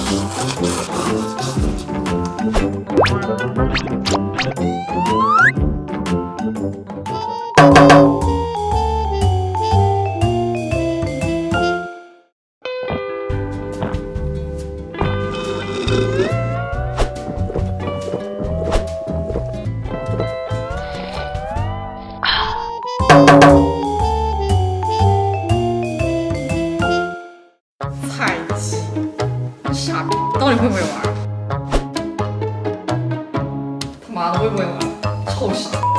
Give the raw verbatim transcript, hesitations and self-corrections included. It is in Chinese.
菜鸡，傻逼，到底会不会玩？他妈的会不会玩？臭傻。